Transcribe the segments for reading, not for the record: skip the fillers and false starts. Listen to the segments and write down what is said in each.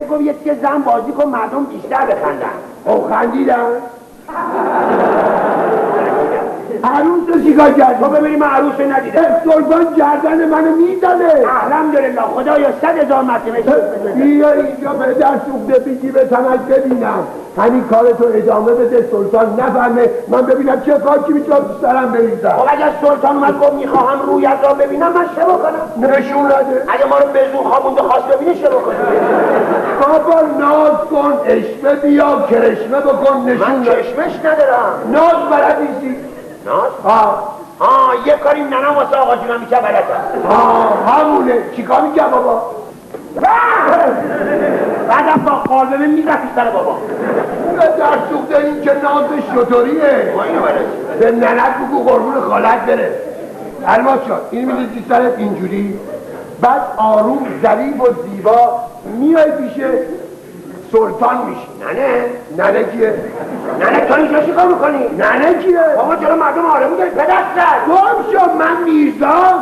گفت یه تیکه زن بازی کن مردم بیشتر بخندن. او خندیدن؟ عروس رو چیکار کردی؟ تو ببینی من عروس رو ندیدم. سلطان گردن منو میزنه. الحمدلله خدایا 100,000 مرتبه بیا اینجا پدر سوخته بگی به تنک ببینم. همین کارتو ادامه بده سلطان نفهمه من ببینم چه خاکی میتونم سرم بریزم. خب اگر سلطان اومد گفت میخواهم رویت را ببینم من چه بکنم؟ نشون نده. اگه ما رو به زور خوابونده خواست ببینه چه بکنم؟ بابا ناز کن اشمه بیا کرشمه بکن نشون من چشمش ندارم. ناز بلد نیستی؟ ناز؟ یه کاری ننم واسه آقا جونم میشه بلدم. همونه چیکار میگه بابا؟ بعدم با قالبه میرفتی سر بابا. در سوخته این که ناز شطوریه. ما اینو بلد. به ننت بگو قربون خالت بره. الماس جان این میدیدی سرت اینجوری بعد آروم ظریف و زیبا میای پیش سلطان میشی. ننه کیه؟ ننه تو اینجا چی کار میکنی؟ ننه کیه؟ بابا جلو مردم آرمون داری پدستر. گم شو من میرزا.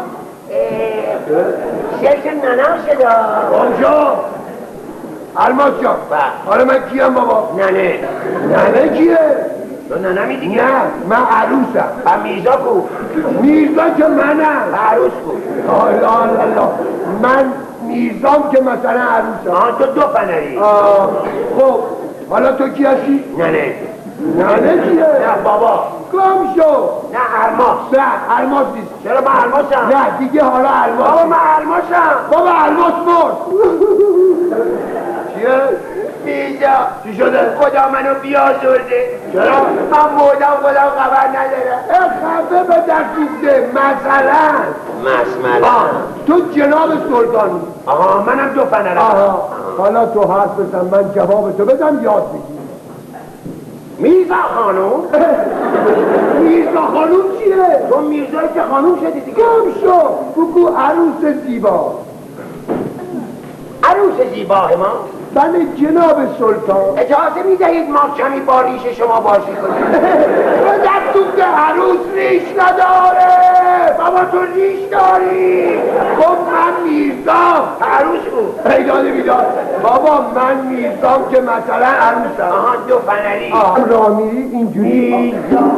شش ننم شده. گم شو الماس جان حالا من کیم بابا؟ ننه کیه؟ تو ننه میدی؟ نه من عروسم. میرزا کو؟ میرزا که منم. عروس کو؟ الله من میرزام که مثلا عروسم. تو 2 فنری. خب حالا تو کی هستی؟ ننه کیه؟ نه بابا. گم شو. نه الماس. نه الماس نیست. چرا من الماسم؟ نه دیگه حالا الماس. بابا من الماسم. بابا الماس مرد. چیه؟ میرزا چی شده؟ خدا منو بیازرده. چرا؟ من مردم خودم خبر ندارم. خفه به دستوده مثلا تو جناب سلطانی. منم 2 فنرم. حالا تو حرف بزن من جواب تو بدم یاد بگی. میرزا خانوم؟ میرزا خانوم چیه؟ تو میرزایی که خانوم شدی دیگه. گم شو بگو عروس زیبا. عروس زیباه ما؟ بله جناب سلطان. اجازه میدهید ما کمی با ریش شما بازی کنیم؟ دستون که عروس ریش نداره. بابا تو ریش داری. خب من میرزام. عروس بود. ایداد بیداد بابا من میرزام که مثلا عروسم. 2 فنری. راه میری اینجوری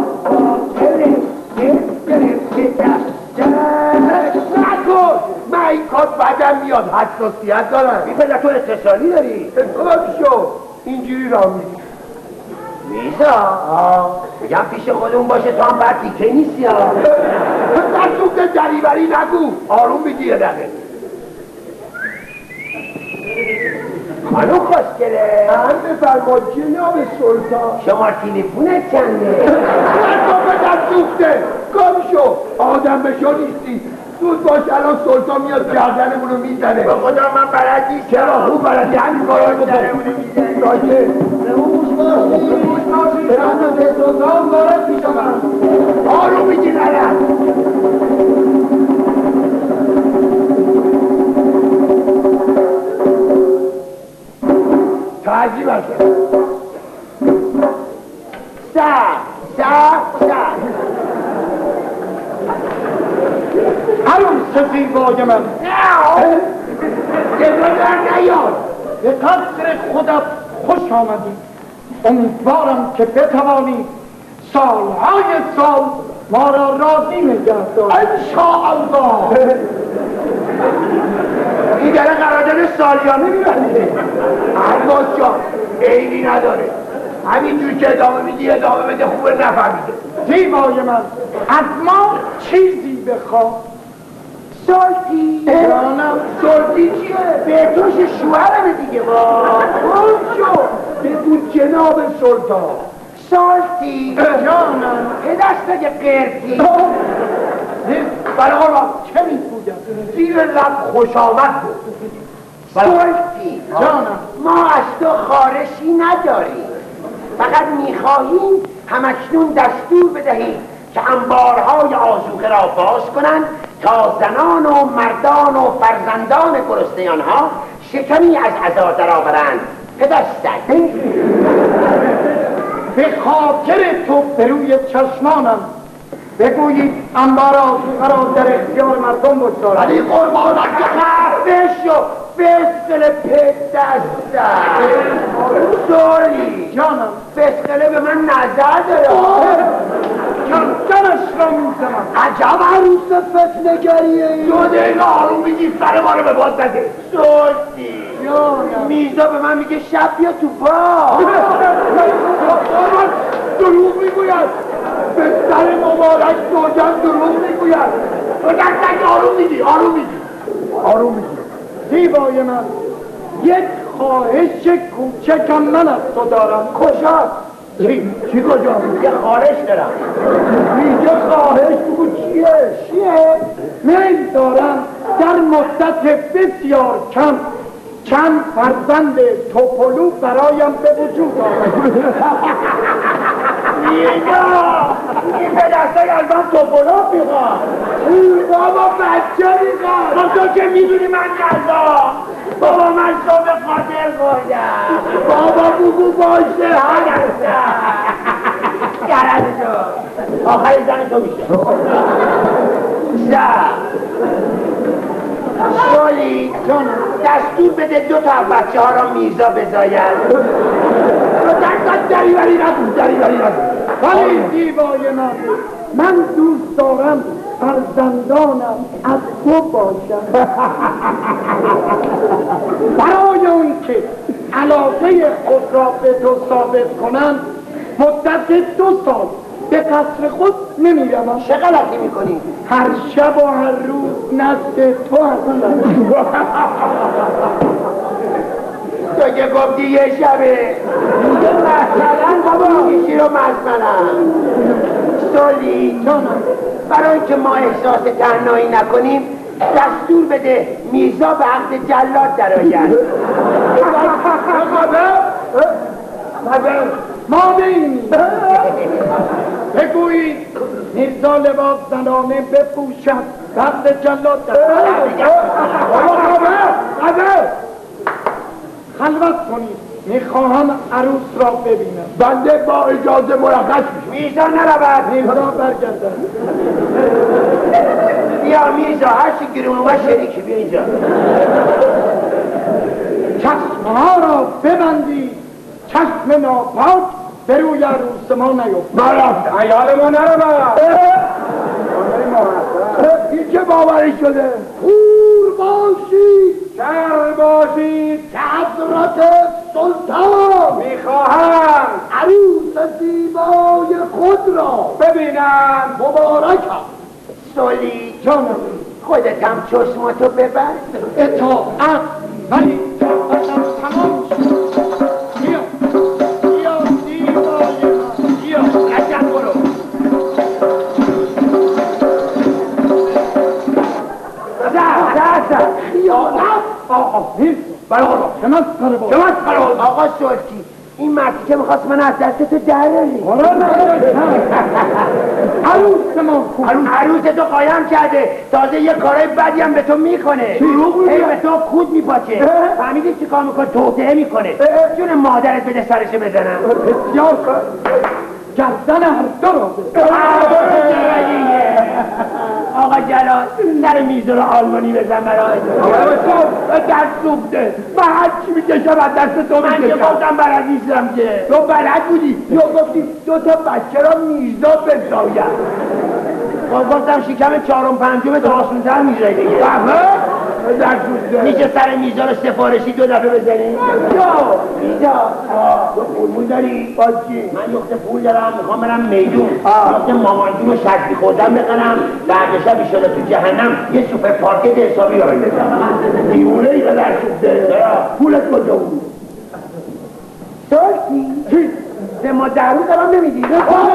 نکن. من این کار بدم میاد حساسیت دارم. پدر تو اتصالی داری؟ گم شو اینجوری راه میری. میرزا میگم پیش خودمون باشه تو هم بعد دیگه نیستی ها. دستون دریوری نگو. آروم بگی یه دقیقه. خانوم خوشگله. بفرما جناب سلطان. شما تلفونت چنده؟ تو به دستوخته گم شو. آدم به شو نیستی. زود باش الان سلطان میاد گردنمونو میزنه. به خدا من بلد نیست. چرا خوب بلدی همین کارایی بکن. ساکت سلطان وارد میشه. آروم میگی نرم. تعجیب هستم. عروس زیبای من در نیاد. به قدر خودت خوش آمدی. امیدوارم که بتوانی سالهای سال ما را راضی نگه داری. انشاءالله. این داره قرارداد سالیانه میبنده. الماس جان عیبی نداره. همینجور که ادامه میدی ادامه بده. خوبه نفهمیده. زیبای من از ما چیزی بخواه. سالتی جانم. سلطی چیه؟ بهتوش شوهرمه دیگه با. گم شو بگو جناب سلطان. سالتی جانم. پدست بگه قرتی. برای آقا چه میگوید؟ زیر لب خوش آمد بود. سالتی جانم. ما از تو خارشی نداریم. فقط میخواهیم همکنون دستور بدهید که انبارهای آذوقه را باز کنند تا زنان و مردان و فرزندان گرسنه آنها شکمی از عزا درآورند. پدستک به خاطر تو به روی چشمانم بگویید انبار آذوقه را در اختیار مردم بگذارند. ولی قربانت که خفه شو. فسقل پدستم سولی جانم فسقله به من نظر داره کمترش را میزنم. عجب عروس فتنگریه دو دقیقه آروم میگی سر ما رو به باد نده سولی جانم میرزا به من میگه شب بیا تو با دروغ میگوید به سر مبارک سوگن دروغ میگوید سوگن آروم میگی آروم میگی زیبای من یک خواهش کوچکم من از تو دارم. کجاست؟ چی کجا؟ یه خارش دارم میگه خواهش بگو چیه؟ میل دارم در مدت بسیار کم چند فرزند توپلو برایم به وجود آمد. این پدستای الان توپلو میخواد بابا بچه میخواد تو که میدونی من نزا بابا من صبح خاطر خوردم بابا بگو باشه گرد تو آخر زن تو میشه سالی دستور بده 2 تا بچه ها را میرزا بزاید دریوری نگو ولی زیبای من دوست دارم فرزندانم از تو باشم. برای اون که علاقه خود را به تو ثابت کنم مدت 2 سال به قصر خود نمیروم. چه غلطی میکنی؟ هر شب و هر روز نزد تو هستم. تو که گفتی یه شبه میگه مثلا بابا ایشی رو مزمنم سالی جانم برای که ما احساس تنهایی نکنیم دستور بده میرزا به عقد جلاد درآید ما نیم بگویید میرزا لباس زنانه بپوشد عقد جلاد درآید. خلوت کنید میخواهم عروس را ببینم. بنده با اجازه مرخص میشم. میرزا نرود میرزا برگردد. بیا میرزا هر چی گیرون اومد شریکی بیا اینجا چشمها را ببندید چشم ناپاک به روی عروس ما نیفت. ما رفتم عیال ما نرود. این که باوری شده پور باشید شر باشید که حضرت سلطان میخواهم عروس زیبای خود را ببینم. مبارکم. سالی جانم خودت هم چشماتو ببر اطاعت ولی طاقتم تمام شد. بیا زیبای من بیا قشنگ برو خیانت آقا سلطی این مردی که میخواست من از دست تو دراری عروس تو قایم کرده تازه یه کارای بدی هم به تو میکنه هی به تو کود میپاچه فهمیدی چی کار میکنه توطئه میکنه جون مادرت بده سرشو بزنم بسیار گردن هر دو را آقا جلال سر میز رو آلمانی بزن برای دست سوخته من هر چی میکشم از دست تو من که میکشم گفتم بلد نیستم که تو بلد بودی یا گفتی 2 تا بچه را میرزا بزاید گفتم شکم 4م 5م تو آسونتر میزای دیگه میشه سر میزا رو سفارشی 2 دفعه بزنی؟ میزا تو پول داری؟ من یخت پول دارم میخوام برم میدون یخت مامانجون رو شرطی خوردم بخرم بعد شب ایشالا تو جهنم یه سوپر پارکت حسابی رو بزنم دیونه ای قدر سوخته پولت کجا بود؟ سلطی؟ به ما درو دارم نمیدی؟